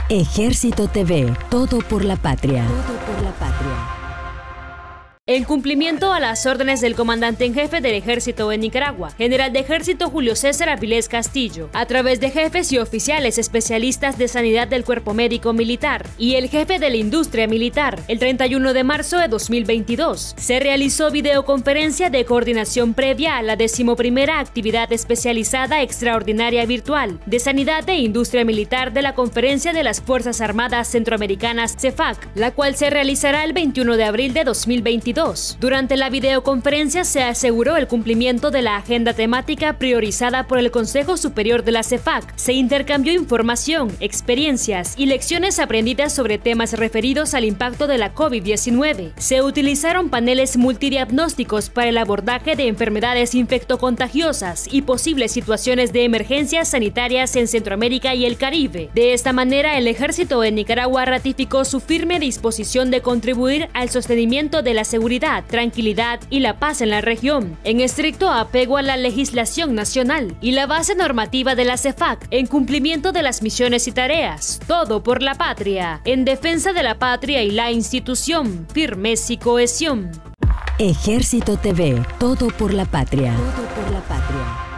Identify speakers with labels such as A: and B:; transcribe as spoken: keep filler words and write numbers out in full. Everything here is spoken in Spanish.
A: Ejército T V, todo por la patria.
B: Todo por la patria.
C: En cumplimiento a las órdenes del comandante en jefe del Ejército en Nicaragua, General de Ejército Julio César Avilés Castillo, a través de jefes y oficiales especialistas de sanidad del Cuerpo Médico Militar y el jefe de la industria militar, el treinta y uno de marzo de dos mil veintidós, se realizó videoconferencia de coordinación previa a la decimoprimera actividad especializada extraordinaria virtual de sanidad e industria militar de la Conferencia de las Fuerzas Armadas Centroamericanas CEFAC, la cual se realizará el veintiuno de abril de dos mil veintidós. Durante la videoconferencia se aseguró el cumplimiento de la agenda temática priorizada por el Consejo Superior de la CEFAC. Se intercambió información, experiencias y lecciones aprendidas sobre temas referidos al impacto de la COVID diecinueve. Se utilizaron paneles multidiagnósticos para el abordaje de enfermedades infectocontagiosas y posibles situaciones de emergencias sanitarias en Centroamérica y el Caribe. De esta manera, el Ejército de Nicaragua ratificó su firme disposición de contribuir al sostenimiento de la seguridad, tranquilidad y la paz en la región, en estricto apego a la legislación nacional y la base normativa de la CEFAC, en cumplimiento de las misiones y tareas, todo por la patria, en defensa de la patria y la institución, firmeza y cohesión.
A: Ejército T V, todo por la patria.
B: Todo por la patria.